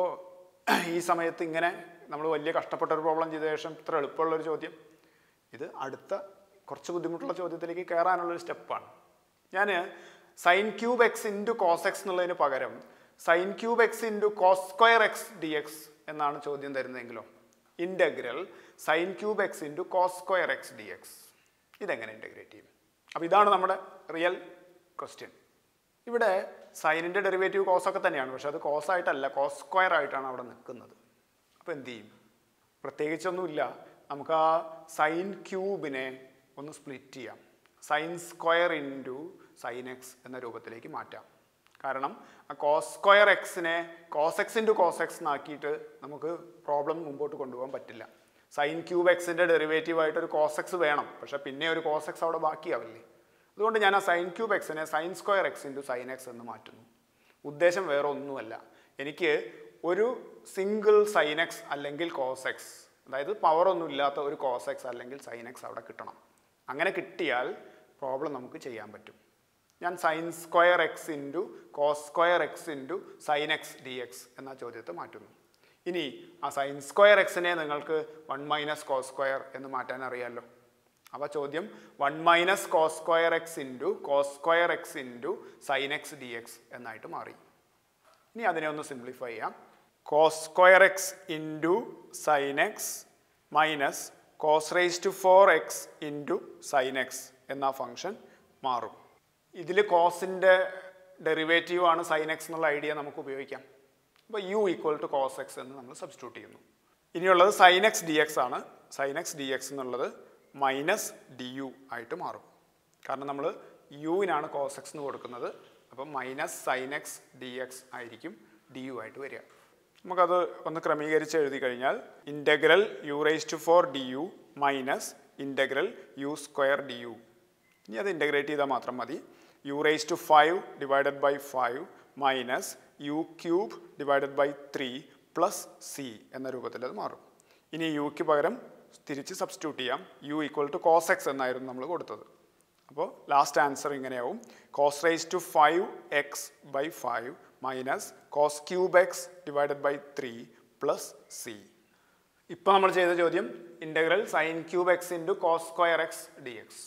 ഈ സമയത്ത് ഇങ്ങനെ നമ്മൾ വലിയ കഷ്ടപ്പെട്ട ഒരു പ്രോബ്ലം ചെയ്ത ശേഷം ഇത്ര എളുപ്പമുള്ളൊരു ചോദ്യം, ഇത് അടുത്ത കുറച്ച് ബുദ്ധിമുട്ടുള്ള ചോദ്യത്തിലേക്ക് കയറാനുള്ളൊരു സ്റ്റെപ്പാണ്. ഞാൻ sine cube x into cos x എന്നുള്ളതിന് പകരം sine cube x into cos square x d x എന്നാണ് ചോദ്യം തരുന്നതെങ്കിലോ integral sine cube x into cos square x d x ഇതെങ്ങനെ ഇൻ്റഗ്രേറ്റ് ചെയ്യും? അപ്പോൾ ഇതാണ് നമ്മുടെ റിയൽ ക്വസ്റ്റ്യൻ. ഇവിടെ സൈനിൻ്റെ ഡെറിവേറ്റീവ് കോസൊക്കെ തന്നെയാണ്, പക്ഷെ അത് കോസായിട്ടല്ല കോസ് സ്ക്വയർ ആയിട്ടാണ് അവിടെ നിൽക്കുന്നത്. അപ്പോൾ എന്ത് ചെയ്യും? പ്രത്യേകിച്ചൊന്നുമില്ല. നമുക്ക് ആ സൈൻ ക്യൂബിനെ ഒന്ന് സ്പ്ലിറ്റ് ചെയ്യാം. Sine square into sine x എന്ന രൂപത്തിലേക്ക് മാറ്റാം. കാരണം ആ കോസ് സ്ക്വയർ എക്സിനെ cos x into cos x എന്നാക്കിയിട്ട് നമുക്ക് പ്രോബ്ലം മുമ്പോട്ട് കൊണ്ടുപോകാൻ പറ്റില്ല. സൈൻ ക്യൂബ് എക്സിൻ്റെ ഡെറിവേറ്റീവായിട്ട് ഒരു കോസ് എക്സ് വേണം, പക്ഷേ പിന്നെ ഒരു കോസ് എക്സ് അവിടെ ബാക്കിയാവില്ലേ. അതുകൊണ്ട് ഞാൻ ആ സൈൻ ക്യൂബ് എക്സിനെ sine square x into sine x എന്ന് മാറ്റുന്നു. ഉദ്ദേശം വേറെ ഒന്നുമല്ല, എനിക്ക് ഒരു സിംഗിൾ സൈൻ എക്സ് അല്ലെങ്കിൽ കോസ് എക്സ്, അതായത് പവർ ഒന്നും ഇല്ലാത്ത ഒരു കോസ് എക്സ് അല്ലെങ്കിൽ സൈൻ എക്സ് അവിടെ കിട്ടണം. അങ്ങനെ കിട്ടിയാൽ പ്രോബ്ലം നമുക്ക് ചെയ്യാൻ പറ്റും. ഞാൻ sine square x into cos square x into sine x d x എന്ന ചോദ്യത്തെ മാറ്റുന്നു. ഇനി ആ സൈൻ സ്ക്വയർ എക്സിനെ നിങ്ങൾക്ക് വൺ മൈനസ് കോസ് സ്ക്വയർ എന്ന് മാറ്റാൻ അറിയാമല്ലോ. അപ്പോൾ ചോദ്യം one minus cos square x into cos square x into sine x d x എന്നായിട്ട് മാറി. ഇനി അതിനെ ഒന്ന് സിംപ്ലിഫൈ ചെയ്യാം. Cos square x into sine x minus cos raise to four x into sine x എന്ന ഫംഗ്ഷൻ മാറും. ഇതിൽ കോസിൻ്റെ ഡെറിവേറ്റീവാണ് സൈൻ എക്സ് എന്നുള്ള ഐഡിയ നമുക്ക് ഉപയോഗിക്കാം. അപ്പോൾ u equal to cos x എന്ന് നമ്മൾ സബ്സ്റ്റിറ്റ്യൂട്ട് ചെയ്യുന്നു. ഇനിയുള്ളത് സൈൻ എക്സ് ഡി എക്സ് ആണ്. സൈൻ എക്സ് ഡി എക്സ് എന്നുള്ളത് മൈനസ് ഡി യു ആയിട്ട് മാറും. കാരണം നമ്മൾ യുവിനാണ് കോസ് എക്സ് എന്ന് കൊടുക്കുന്നത്. അപ്പം minus sine x d x ആയിരിക്കും ഡി യു ആയിട്ട് വരിക. നമുക്കത് ഒന്ന് ക്രമീകരിച്ച് എഴുതി കഴിഞ്ഞാൽ integral u raise to four d u minus integral u square d u. ഇനി അത് ഇൻ്റഗ്രേറ്റ് ചെയ്താൽ മാത്രം മതി. U raise to five divided by five minus u cube divided by three plus c എന്ന രൂപത്തിൽ അത് മാറും. ഇനി യുക്ക് പകരം തിരിച്ച് സബ്സ്റ്റിറ്റ്യൂട്ട് ചെയ്യാം. U equal to cos x എന്നായിരുന്നു നമ്മൾ കൊടുത്തത്. അപ്പോൾ ലാസ്റ്റ് ആൻസർ ഇങ്ങനെയാവും. Cos raise to five x by five minus cos cube x divided by three plus c. ഇപ്പോൾ നമ്മൾ ചെയ്ത ചോദ്യം integral sine cube x into cos square x d x.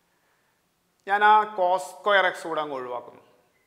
ഞാൻ ആ കോസ് സ്ക്വയർ എക്സ് കൂടെ അങ്ങ് ഒഴിവാക്കുന്നു.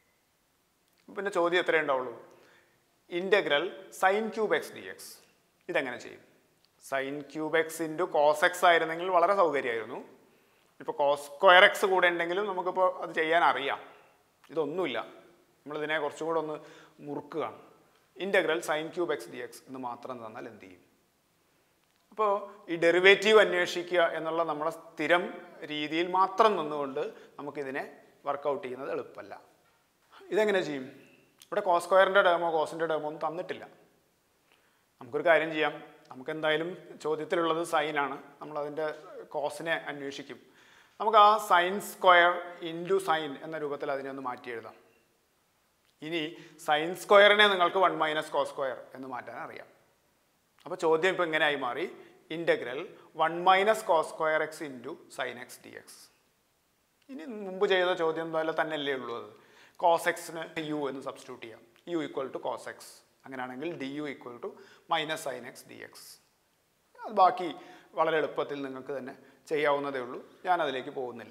പിന്നെ ചോദ്യം എത്രയേ ഉണ്ടാവുള്ളൂ? Integral sine cube x d x. ഇതെങ്ങനെ ചെയ്യും? Sine cube x into cos x ആയിരുന്നെങ്കിൽ വളരെ സൗകര്യമായിരുന്നു. ഇപ്പോൾ കോസ് സ്ക്വയർ എക്സ് കൂടെ ഉണ്ടെങ്കിലും നമുക്കിപ്പോൾ അത് ചെയ്യാൻ അറിയാം. ഇതൊന്നുമില്ല, നമ്മളിതിനെ കുറച്ചും കൂടെ ഒന്ന് മുറുക്കുകയാണ്. Integral sine cube x d x എന്ന് മാത്രം തന്നാൽ എന്ത് ചെയ്യും? അപ്പോൾ ഈ ഡെറിവേറ്റീവ് അന്വേഷിക്കുക എന്നുള്ള നമ്മുടെ സ്ഥിരം രീതിയിൽ മാത്രം നിന്നുകൊണ്ട് നമുക്കിതിനെ വർക്കൗട്ട് ചെയ്യുന്നത് എളുപ്പമല്ല. ഇതെങ്ങനെ ചെയ്യും? ഇവിടെ കോസ് സ്ക്വയറിൻ്റെ ടേമോ കോസിൻ്റെ ടേമോ ഒന്നും തന്നിട്ടില്ല. നമുക്കൊരു കാര്യം ചെയ്യാം. നമുക്ക് എന്തായാലും ചോദ്യത്തിലുള്ളത് സൈനാണ്. നമ്മളതിൻ്റെ കോസിനെ അന്വേഷിക്കും. നമുക്ക് ആ സൈൻ സ്ക്വയർ ഇൻറ്റു സൈൻ എന്ന രൂപത്തിൽ അതിനെ ഒന്ന് മാറ്റി എഴുതാം. ഇനി സൈൻ സ്ക്വയറിനെ നിങ്ങൾക്ക് വൺ മൈനസ് കോസ് സ്ക്വയർ എന്ന് മാറ്റാൻ അറിയാം. അപ്പോൾ ചോദ്യം ഇപ്പോൾ ഇങ്ങനെയായി മാറി. Integral one minus cos square x into sine x d x. ഇനി മുമ്പ് ചെയ്ത ചോദ്യം പോലെ തന്നെയല്ലേ ഉള്ളൂ. അത് കോസ് എക്സിന് യു എന്ന് സബ്സ്റ്റിറ്റ്യൂട്ട് ചെയ്യാം. U equal to cos x. അങ്ങനെയാണെങ്കിൽ d u equal to minus sine x d x. അത് ബാക്കി വളരെ എളുപ്പത്തിൽ നിങ്ങൾക്ക് തന്നെ ചെയ്യാവുന്നതേ ഉള്ളൂ. ഞാനതിലേക്ക് പോകുന്നില്ല.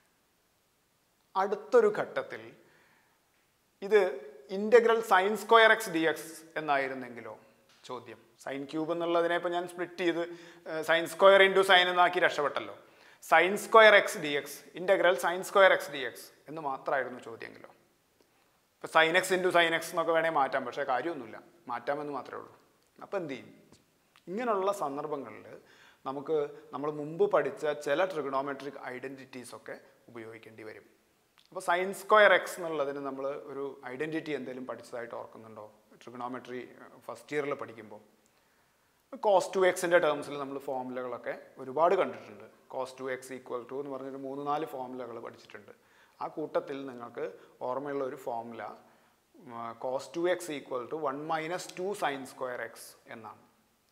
അടുത്തൊരു ഘട്ടത്തിൽ ഇത് integral sine square x d x എന്നായിരുന്നെങ്കിലോ ചോദ്യം. സൈൻ ക്യൂബ് എന്നുള്ളതിനെ ഇപ്പോൾ ഞാൻ സ്പ്ലിറ്റ് ചെയ്ത് സൈൻ സ്ക്വയർ ഇൻറ്റു സൈൻ എന്നാക്കി രക്ഷപ്പെട്ടല്ലോ. Sine square x d x integral sine square x d x എന്ന് മാത്രമായിരുന്നു ചോദ്യമെങ്കിലോ? ഇപ്പോൾ sine x into sine x എന്നൊക്കെ വേണേൽ മാറ്റാം, പക്ഷേ കാര്യമൊന്നുമില്ല, മാറ്റാമെന്ന് മാത്രമേ ഉള്ളൂ. അപ്പോൾ എന്ത് ചെയ്യും? ഇങ്ങനെയുള്ള സന്ദർഭങ്ങളിൽ നമുക്ക് നമ്മൾ മുമ്പ് പഠിച്ച ചില ട്രിഗണോമെട്രിക് ഐഡൻറ്റിറ്റീസൊക്കെ ഉപയോഗിക്കേണ്ടി വരും. അപ്പോൾ സൈൻ സ്ക്വയർ എക്സ് എന്നുള്ളതിന് നമ്മൾ ഒരു ഐഡൻറ്റിറ്റി എന്തെങ്കിലും പഠിച്ചതായിട്ട് ഓർക്കുന്നുണ്ടോ? ട്രിഗണോമെട്രി ഫസ്റ്റ് ഇയറിൽ പഠിക്കുമ്പോൾ കോസ് ടു എക്സിൻ്റെ ടേംസിൽ നമ്മൾ ഫോമുലകളൊക്കെ ഒരുപാട് കണ്ടിട്ടുണ്ട്. Cos two x equal to എന്ന് പറഞ്ഞൊരു മൂന്ന് നാല് ഫോമുലകൾ പഠിച്ചിട്ടുണ്ട്. ആ കൂട്ടത്തിൽ നിങ്ങൾക്ക് ഓർമ്മയുള്ള ഒരു formula cos two x equal to one minus two sine square x എന്നാണ്.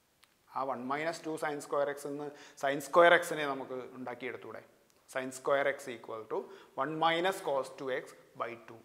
ആ one minus two sine square x എന്ന് സൈൻ സ്ക്വയർ എക്സിനെ നമുക്ക് ഉണ്ടാക്കിയെടുത്തൂടെ? Sine square x equal to one minus cos two x by two,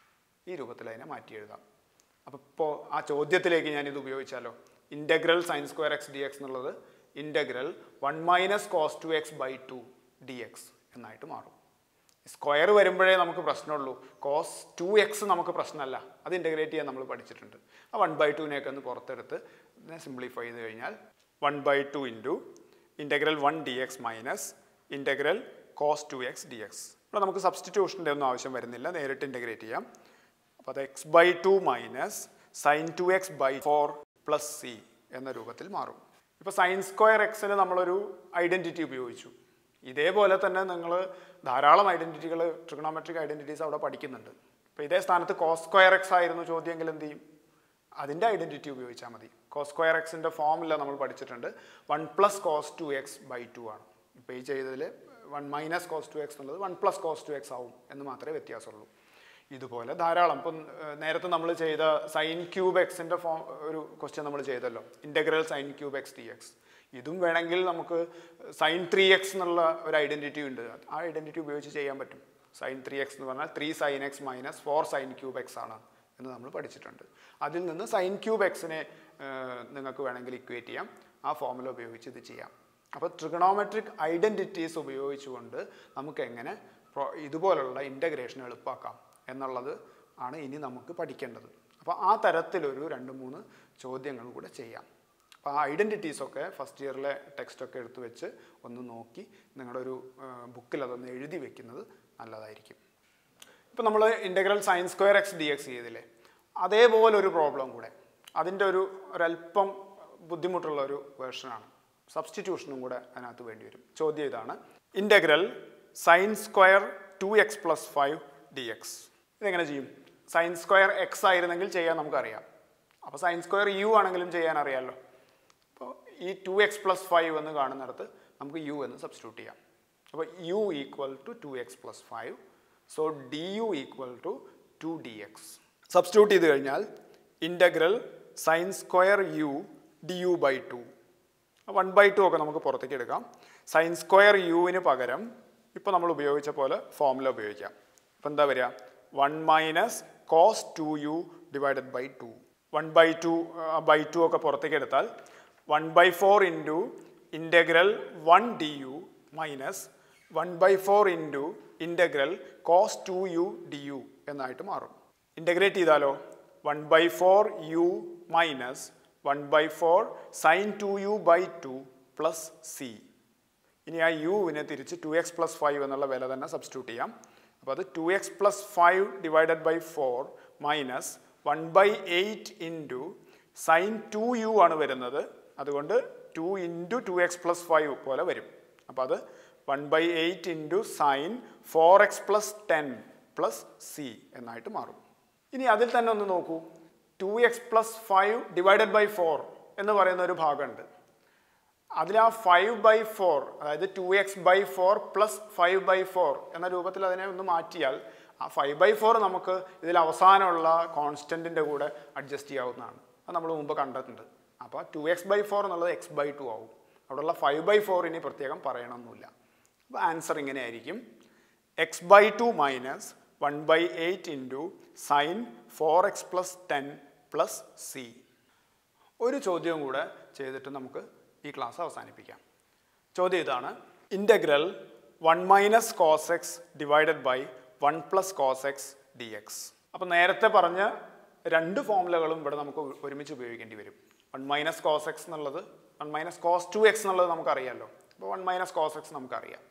ഈ രൂപത്തിൽ അതിനെ മാറ്റി എഴുതാം. അപ്പോൾ ഇപ്പോൾ ആ ചോദ്യത്തിലേക്ക് ഞാനിത് ഉപയോഗിച്ചാലോ? Integral sine square x d x എന്നുള്ളത് integral one minus cos two x by two d x എന്നായിട്ട് മാറും. സ്ക്വയർ വരുമ്പോഴേ നമുക്ക് പ്രശ്നമുള്ളൂ. കോസ് ടു എക്സ് നമുക്ക് പ്രശ്നമല്ല, അത് ഇൻ്റഗ്രേറ്റ് ചെയ്യാൻ നമ്മൾ പഠിച്ചിട്ടുണ്ട്. ആ വൺ ബൈ ടുവിനെയൊക്കെ ഒന്ന് പുറത്തെടുത്ത് ഇതിനെ സിംപ്ലിഫൈ ചെയ്ത് കഴിഞ്ഞാൽ one by two into integral one d x minus integral cos two x d x. ഇവിടെ നമുക്ക് സബ്സ്റ്റിറ്റ്യൂഷൻ്റെ ഒന്നും ആവശ്യം വരുന്നില്ല, നേരിട്ട് ഇൻ്റഗ്രേറ്റ് ചെയ്യാം. അപ്പോൾ അത് x by two minus sine two x by four plus c എന്ന രൂപത്തിൽ മാറും. ഇപ്പോൾ സൈൻ സ്ക്വയർ എക്സിന് നമ്മളൊരു ഐഡൻറ്റിറ്റി ഉപയോഗിച്ചു. ഇതേപോലെ തന്നെ നിങ്ങൾ ധാരാളം ഐഡൻറ്റിറ്റികൾ ട്രിഗണോമെട്രിക് ഐഡൻറ്റിറ്റീസ് അവിടെ പഠിക്കുന്നുണ്ട്. ഇപ്പോൾ ഇതേ സ്ഥാനത്ത് കോസ് സ്ക്വയർ എക്സ് ആയിരുന്നു ചോദ്യമെങ്കിൽ എന്ത് ചെയ്യും? അതിൻ്റെ ഐഡൻറ്റിറ്റി ഉപയോഗിച്ചാൽ മതി. കോസ് സ്ക്വയർ എക്സിൻ്റെ ഫോമില്ല നമ്മൾ പഠിച്ചിട്ടുണ്ട്. One plus cos two x by two ആണ്. ഇപ്പോൾ ഈ ചെയ്തതിൽ one minus cos two x എന്നുള്ളത് one plus cos two x ആവും എന്ന് മാത്രമേ വ്യത്യാസമുള്ളൂ. ഇതുപോലെ ധാരാളം ഇപ്പം നേരത്തെ നമ്മൾ ചെയ്ത സൈൻ ക്യൂബ് എക്സിൻ്റെ ഫോം ഒരു ക്വസ്റ്റ്യൻ നമ്മൾ ചെയ്തല്ലോ, integral sine cube x d x. ഇതും വേണമെങ്കിൽ നമുക്ക് സൈൻ ത്രീ എക്സ് എന്നുള്ള ഒരു ഐഡൻറ്റിറ്റി ഉണ്ട്, ആ ഐഡൻറ്റിറ്റി ഉപയോഗിച്ച് ചെയ്യാൻ പറ്റും. സൈൻ ത്രീ എക്സ് എന്ന് പറഞ്ഞാൽ three sine x minus four sine cube x ആണ് എന്ന് നമ്മൾ പഠിച്ചിട്ടുണ്ട്. അതിൽ നിന്ന് സൈൻ ക്യൂബ് എക്സിനെ നിങ്ങൾക്ക് വേണമെങ്കിൽ ഇക്വേറ്റ് ചെയ്യാം, ആ ഫോമുല ഉപയോഗിച്ച് ഇത് ചെയ്യാം. അപ്പോൾ ട്രിഗണോമെട്രിക് ഐഡൻറ്റിറ്റീസ് ഉപയോഗിച്ചുകൊണ്ട് നമുക്ക് എങ്ങനെ ഇതുപോലുള്ള ഇൻ്റഗ്രേഷൻ എളുപ്പമാക്കാം എന്നുള്ളത് ആണ് ഇനി നമുക്ക് പഠിക്കേണ്ടത്. അപ്പോൾ ആ തരത്തിലൊരു രണ്ട് മൂന്ന് ചോദ്യങ്ങൾ കൂടെ ചെയ്യാം. അപ്പോൾ ആ ഐഡൻറ്റിറ്റീസൊക്കെ ഫസ്റ്റ് ഇയറിലെ ടെക്സ്റ്റൊക്കെ എടുത്തു വെച്ച് ഒന്ന് നോക്കി നിങ്ങളുടെ ഒരു ബുക്കിൽ അതൊന്ന് എഴുതി വെക്കുന്നത് നല്ലതായിരിക്കും. ഇപ്പോൾ നമ്മൾ integral sine square x d x ചെയ്തില്ലേ, അതേപോലെ ഒരു പ്രോബ്ലം കൂടെ, അതിൻ്റെ ഒരു ഒരല്പം ബുദ്ധിമുട്ടുള്ള ഒരു വേർഷനാണ്. സബ്സ്റ്റിറ്റ്യൂഷനും കൂടെ അതിനകത്ത് വേണ്ടി വരും. ചോദ്യം ഇതാണ്: integral sine square two x plus five d x. ഇതെങ്ങനെ ചെയ്യും? സൈൻ സ്ക്വയർ എക്സ് ആയിരുന്നെങ്കിൽ ചെയ്യാൻ നമുക്കറിയാം. അപ്പോൾ സൈൻ സ്ക്വയർ യു ആണെങ്കിലും ചെയ്യാൻ അറിയാമല്ലോ. അപ്പോൾ ഈ ടു എക്സ് പ്ലസ് ഫൈവ് എന്ന് കാണുന്നിടത്ത് നമുക്ക് യു എന്ന് സബ്സ്റ്റിറ്റ്യൂട്ട് ചെയ്യാം. അപ്പോൾ u equal to two x plus five, so d u equal to two d x. Substitute ചെയ്ത് കഴിഞ്ഞാൽ integral sine square u d u by two, one by two ഒക്കെ നമുക്ക് പുറത്തേക്ക് എടുക്കാം. സൈൻ സ്ക്വയർ യുവിന് പകരം ഇപ്പോൾ നമ്മൾ ഉപയോഗിച്ച പോലെ ഫോമുല ഉപയോഗിക്കാം. അപ്പോൾ എന്താ വരിക? One minus cos two u divided by two. One by two by two ഒക്കെ പുറത്തേക്ക് എടുത്താൽ one by four into integral one d u minus one by four into integral cos two u d u എന്നായിട്ട് മാറും. Integrate ചെയ്താലോ one by four u minus one by four sine two u by two plus c. ഇനി ആ യുവിനെ തിരിച്ച് to x plus five എന്നുള്ള വില തന്നെ substitute ചെയ്യാം. അപ്പോൾ അത് two x plus five divided by four minus one by eight into sine two u ആണ് വരുന്നത്. അതുകൊണ്ട് two into two x plus five പോലെ വരും. അപ്പോൾ അത് one by eight into sine four x plus ten plus c എന്നായിട്ട് മാറും. ഇനി അതിൽ തന്നെ ഒന്ന് നോക്കൂ, two x plus five divided by four എന്ന് പറയുന്ന ഒരു ഭാഗമുണ്ട്. അതിൽ ആ ഫൈവ് ബൈ ഫോർ, അതായത് two x by four plus five by four എന്ന രൂപത്തിൽ അതിനെ ഒന്ന് മാറ്റിയാൽ ആ ഫൈവ് ബൈ ഫോർ നമുക്ക് ഇതിൽ അവസാനമുള്ള കോൺസ്റ്റൻറ്റിൻ്റെ കൂടെ അഡ്ജസ്റ്റ് ചെയ്യാവുന്നതാണ്. അത് നമ്മൾ മുമ്പ് കണ്ടിട്ടുണ്ട്. അപ്പോൾ ടു എക്സ് ബൈ ഫോർ എന്നുള്ളത് എക്സ് ബൈ ടു ആവും. അവിടെയുള്ള ഫൈവ് ബൈ ഫോർ ഇനി പ്രത്യേകം പറയണമെന്നില്ല. അപ്പോൾ ആൻസർ ഇങ്ങനെ ആയിരിക്കും: x by two minus one by eight into sine four x plus ten plus c. ഒരു ചോദ്യവും കൂടെ ചെയ്തിട്ട് നമുക്ക് ഈ ക്ലാസ് അവസാനിപ്പിക്കാം. ചോദ്യം ഇതാണ്: integral one minus cos x divided by one plus cos x d x. അപ്പോൾ നേരത്തെ പറഞ്ഞ രണ്ട് ഫോമുലകളും ഇവിടെ നമുക്ക് ഒരുമിച്ച് ഉപയോഗിക്കേണ്ടി വരും. വൺ മൈനസ് കോസ് എക്സ് എന്നുള്ളത് one minus cos two x എന്നുള്ളത് നമുക്കറിയാമല്ലോ. അപ്പോൾ വൺ മൈനസ് കോസ് എക്സ് നമുക്കറിയാം.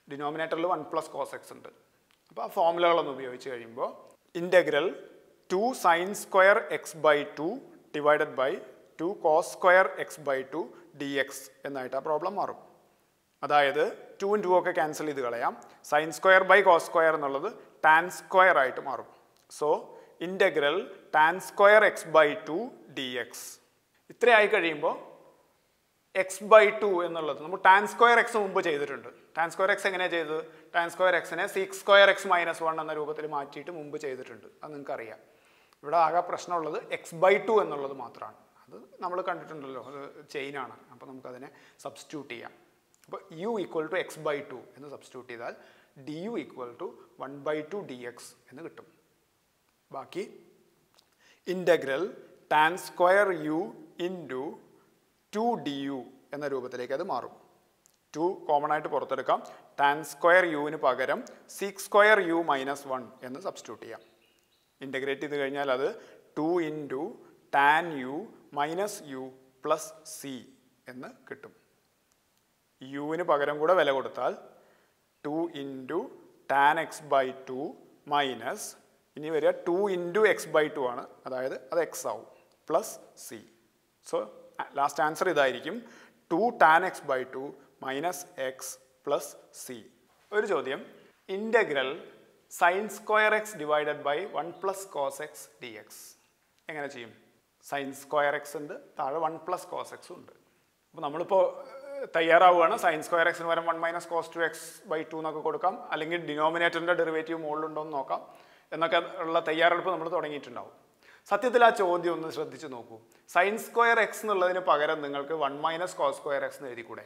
ഡിനോമിനേറ്ററിൽ വൺ പ്ലസ് കോസ് എക്സ് ഉണ്ട്. അപ്പോൾ ആ ഫോമുലകളൊന്ന് ഉപയോഗിച്ച് കഴിയുമ്പോൾ integral two sine square x by two divided by two cos square x by two d x എന്നായിട്ട് ആ പ്രോബ്ലം മാറും. അതായത് ടൂവും ടു ഒക്കെ ക്യാൻസൽ ചെയ്ത് കളയാം. Sine square by cos square എന്നുള്ളത് ടാൻ സ്ക്വയർ ആയിട്ട് മാറും. So integral tan square x by two d x. ഇത്രയായി കഴിയുമ്പോൾ എക്സ് ബൈ ടു എന്നുള്ളത് നമ്മൾ ടാൻ സ്ക്വയർ എക്സ് മുമ്പ് ചെയ്തിട്ടുണ്ട്. ടാൻ സ്ക്വയർ എക്സ് എങ്ങനെയാണ് ചെയ്തത്? ടാൻ സ്ക്വയർ എക്സിനെ sec square x minus one എന്ന രൂപത്തിൽ മാറ്റിയിട്ട് മുമ്പ് ചെയ്തിട്ടുണ്ട്. അത് നിങ്ങൾക്ക് അറിയാം. ഇവിടെ ആകെ പ്രശ്നമുള്ളത് എക്സ് ബൈ ടു എന്നുള്ളത് മാത്രമാണ്. അത് നമ്മൾ കണ്ടിട്ടുണ്ടല്ലോ, അത് ചെയിനാണ്. അപ്പോൾ നമുക്കതിനെ സബ്സ്റ്റിറ്റ്യൂട്ട് ചെയ്യാം. അപ്പോൾ u equal to x by two എന്ന് സബ്സ്റ്റിറ്റ്യൂട്ട് ചെയ്താൽ d u equal to one by two d x എന്ന് കിട്ടും. ബാക്കി integral tan square u into two d u എന്ന രൂപത്തിലേക്ക് അത് മാറും. ടു കോമൺ ആയിട്ട് പുറത്തെടുക്കാം. ടാൻ സ്ക്വയർ യുവിന് പകരം sec square u minus one എന്ന് സബ്സ്റ്റിറ്റ്യൂട്ട് ചെയ്യാം. ഇൻ്റഗ്രേറ്റ് ചെയ്ത് കഴിഞ്ഞാൽ അത് two into tan u minus u plus c എന്ന് കിട്ടും. യുവിന് പകരം കൂടെ വില കൊടുത്താൽ two into tan x by two minus ഇനി വരിക two into x by two ആണ്, അതായത് അത് എക്സ് ആവും, plus c. So last answer ഇതായിരിക്കും, two tan x by two minus x plus c. ഒരു ചോദ്യം, integral sine square X divided by one plus cos x d x എങ്ങനെ ചെയ്യും? Sign square X ഉണ്ട്, താഴെ വൺ പ്ലസ് കോസ് എക്സ് ഉണ്ട്. അപ്പോൾ നമ്മളിപ്പോൾ തയ്യാറാവുകയാണ്. സൈൻ സ്ക്വയർ എക്സിന് പകരം one minus cos two x by two എന്നൊക്കെ കൊടുക്കാം, അല്ലെങ്കിൽ ഡിനോമിനേറ്ററിൻ്റെ ഡെറിവേറ്റീവ് മുകളിലുണ്ടോ എന്ന് നോക്കാം എന്നൊക്കെ ഉള്ള തയ്യാറെടുപ്പ് നമ്മൾ തുടങ്ങിയിട്ടുണ്ടാവും. സത്യത്തിൽ ആ ചോദ്യം ഒന്ന് ശ്രദ്ധിച്ച് നോക്കൂ. സൈൻ സ്ക്വയർ എക്സ് എന്നുള്ളതിന് പകരം നിങ്ങൾക്ക് one minus cos square x എന്ന് എഴുതിക്കൂടെ?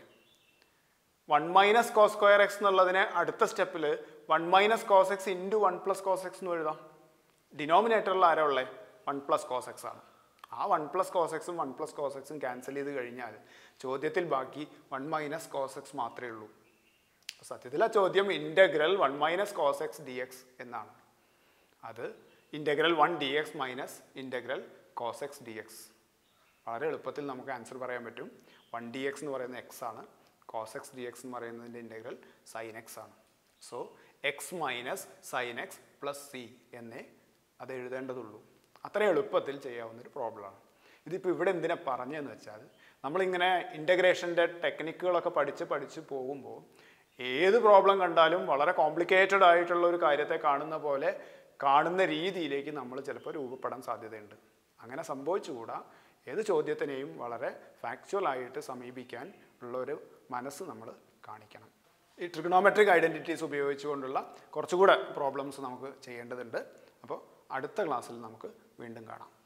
One minus cos square x എന്നുള്ളതിന് അടുത്ത സ്റ്റെപ്പിൽ one minus cos x into one plus cos x എന്ന് എഴുതാം. ഡിനോമിനേറ്ററിൽ ആരാ ഉള്ളത്? വൺ പ്ലസ് കോസ് എക്സ് ആണ്. ആ വൺ പ്ലസ് കോസ് എക്സും വൺ പ്ലസ് കോസ് എക്സും ക്യാൻസൽ ചെയ്ത് കഴിഞ്ഞാൽ ചോദ്യത്തിൽ ബാക്കി വൺ മൈനസ് കോസ് എക്സ് മാത്രമേ ഉള്ളൂ. സത്യത്തിൽ ആ ചോദ്യം integral one minus cos x d x എന്നാണ്. അത് integral one d x minus integral cos x d x. വളരെ എളുപ്പത്തിൽ നമുക്ക് ആൻസർ പറയാൻ പറ്റും. വൺ ഡി എക്സ് എന്ന് പറയുന്നത് എക്സ് ആണ്, കോസ് എക്സ് ഡി എക്സ് എന്ന് പറയുന്നതിൻ്റെ ഇൻ്റഗ്രൽ സൈൻ എക്സ് ആണ്. So x minus sine x plus c എന്നേ അത് എഴുതേണ്ടതുള്ളൂ. അത്ര എളുപ്പത്തിൽ ചെയ്യാവുന്നൊരു പ്രോബ്ലമാണ്. ഇതിപ്പോൾ ഇവിടെ എന്തിനാ പറഞ്ഞതെന്ന് വെച്ചാൽ, നമ്മളിങ്ങനെ ഇൻ്റഗ്രേഷൻ്റെ ടെക്നിക്കുകളൊക്കെ പഠിച്ച് പഠിച്ച് പോകുമ്പോൾ ഏത് പ്രോബ്ലം കണ്ടാലും വളരെ കോംപ്ലിക്കേറ്റഡ് ആയിട്ടുള്ള ഒരു കാര്യത്തെ കാണുന്ന പോലെ കാണുന്ന രീതിയിലേക്ക് നമ്മൾ ചിലപ്പോൾ രൂപപ്പെടാൻ സാധ്യതയുണ്ട്. അങ്ങനെ സംഭവിച്ചുകൂടാ. ഏത് ചോദ്യത്തിനെയും വളരെ ഫാക്ച്വലായിട്ട് സമീപിക്കാൻ ഉള്ളൊരു മനസ്സ് നമ്മൾ കാണിക്കണം. ഈ ട്രിഗണോമെട്രിക് ഐഡൻറ്റിറ്റീസ് ഉപയോഗിച്ചുകൊണ്ടുള്ള കുറച്ചുകൂടെ പ്രോബ്ലംസ് നമുക്ക് ചെയ്യേണ്ടതുണ്ട്. അപ്പോൾ അടുത്ത ക്ലാസ്സിൽ നമുക്ക് വീണ്ടും കാണാം.